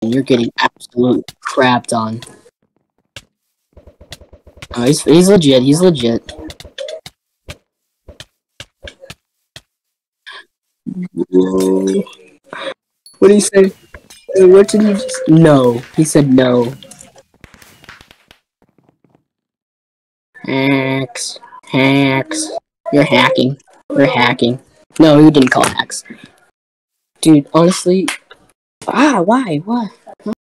You're getting absolutely crapped on. Oh, he's legit. He's legit. Whoa. What did he say? What did he just? No. He said no. Hacks. Hacks. You're hacking. You're hacking. No, you didn't call hacks. Dude, honestly. Why? What?